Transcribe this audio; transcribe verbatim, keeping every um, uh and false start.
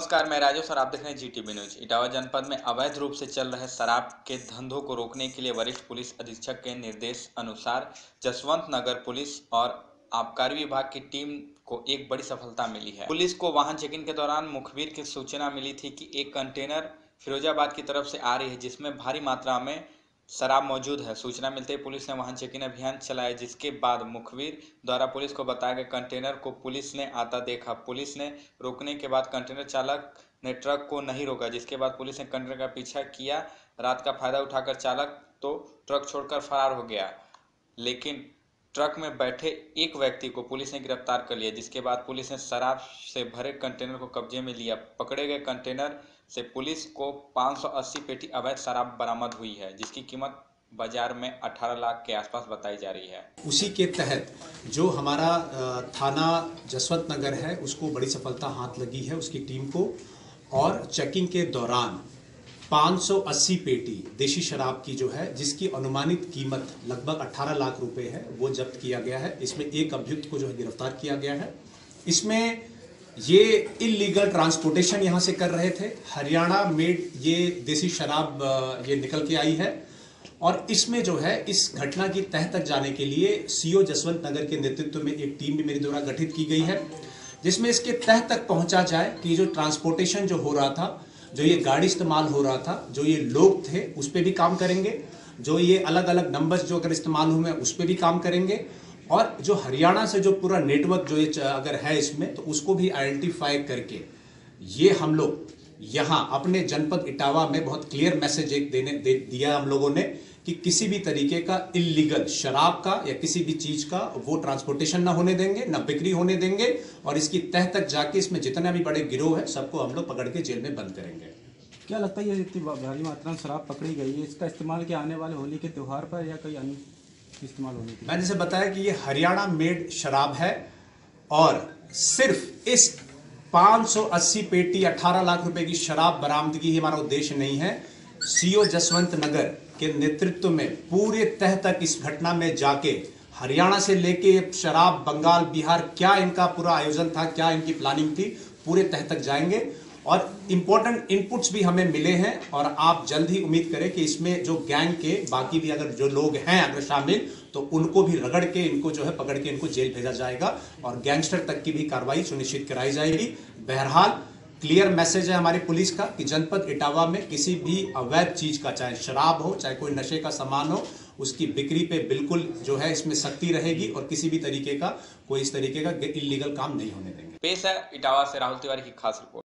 नमस्कार, मैं राजेश और आप देख रहे हैं जीटीवी न्यूज। इटावा जनपद में अवैध रूप से चल रहे शराब के धंधों को रोकने के लिए वरिष्ठ पुलिस अधीक्षक के निर्देश अनुसार जसवंत नगर पुलिस और आबकारी विभाग की टीम को एक बड़ी सफलता मिली है। पुलिस को वाहन चेकिंग के दौरान मुखबिर की सूचना मिली थी कि एक कंटेनर फिरोजाबाद की तरफ से आ रही है जिसमें भारी मात्रा में शराब मौजूद है। सूचना मिलते ही पुलिस ने वाहन चेकिंग अभियान चलाया, जिसके बाद मुखबिर द्वारा पुलिस को बताया गया कंटेनर को पुलिस ने आता देखा। पुलिस ने रोकने के बाद कंटेनर चालक ने ट्रक को नहीं रोका, जिसके बाद पुलिस ने कंटेनर का पीछा किया। रात का फायदा उठाकर चालक तो ट्रक छोड़कर फरार हो गया, लेकिन ट्रक में बैठे एक व्यक्ति को पुलिस ने गिरफ्तार कर लिया, जिसके बाद पुलिस ने शराब से भरे कंटेनर को कब्जे में लिया। पकड़े गए कंटेनर से पुलिस को पाँच सौ अस्सी पेटी अवैध शराब बरामद हुई है, जिसकी कीमत बाजार में अठारह लाख के आसपास बताई जा रही है। उसी के तहत जो हमारा थाना जसवंत नगर है उसको बड़ी सफलता हाथ लगी है उसकी टीम को, और चेकिंग के दौरान पाँच सौ अस्सी पेटी देशी शराब की जो है, जिसकी अनुमानित कीमत लगभग अठारह लाख रुपए है, वो जब्त किया गया है। इसमें एक अभियुक्त को जो है गिरफ्तार किया गया है। इसमें ये इलीगल ट्रांसपोर्टेशन यहाँ से कर रहे थे। हरियाणा मेड ये देसी शराब ये निकल के आई है, और इसमें जो है इस घटना की तह तक जाने के लिए सीओ जसवंत नगर के नेतृत्व में एक टीम भी मेरे द्वारा गठित की गई है, जिसमें इसके तह तक पहुंचा जाए कि जो ट्रांसपोर्टेशन जो हो रहा था, जो ये गाड़ी इस्तेमाल हो रहा था, जो ये लोग थे, उस पर भी काम करेंगे। जो ये अलग अलग नंबर्स जो अगर इस्तेमाल हुए उस पर भी काम करेंगे, और जो हरियाणा से जो पूरा नेटवर्क जो ये अगर है इसमें, तो उसको भी आइडेंटिफाई करके ये हम लोग यहाँ अपने जनपद इटावा में बहुत क्लियर मैसेज एक देने दे दिया हम लोगों ने कि किसी भी तरीके का इलीगल शराब का या किसी भी चीज का वो ट्रांसपोर्टेशन ना होने देंगे, ना बिक्री होने देंगे, और इसकी तह तक जाके इसमें जितने भी बड़े गिरोह है सबको हम लोग पकड़ के जेल में बंद करेंगे। क्या लगता है ये इतनी भारी मात्रा में शराब पकड़ी गई है, इसका इस्तेमाल क्या आने वाले होली के त्यौहार पर या कोई अन्य इस्तेमाल होने की? मैंने जैसे बताया कि ये हरियाणा मेड शराब है, और सिर्फ इस पाँच सौ अस्सी पेटी अठारह लाख रुपए की शराब बरामदगी ही हमारा उद्देश्य नहीं है। सीओ जसवंत नगर के नेतृत्व में पूरे तह तक इस घटना में जाके हरियाणा से लेके शराब बंगाल बिहार क्या इनका पूरा आयोजन था, क्या इनकी प्लानिंग थी, पूरे तह तक जाएंगे। और इंपॉर्टेंट इनपुट्स भी हमें मिले हैं, और आप जल्द ही उम्मीद करें कि इसमें जो गैंग के बाकी भी अगर जो लोग हैं अगर शामिल, तो उनको भी रगड़ के इनको जो है पकड़ के इनको जेल भेजा जाएगा, और गैंगस्टर तक की भी कार्रवाई सुनिश्चित कराई जाएगी। बहरहाल क्लियर मैसेज है हमारी पुलिस का कि जनपद इटावा में किसी भी अवैध चीज का, चाहे शराब हो चाहे कोई नशे का सामान हो, उसकी बिक्री पे बिल्कुल जो है इसमें सख्ती रहेगी, और किसी भी तरीके का कोई इस तरीके का इलीगल काम नहीं होने देंगे। पेश है इटावा से राहुल तिवारी की खास रिपोर्ट।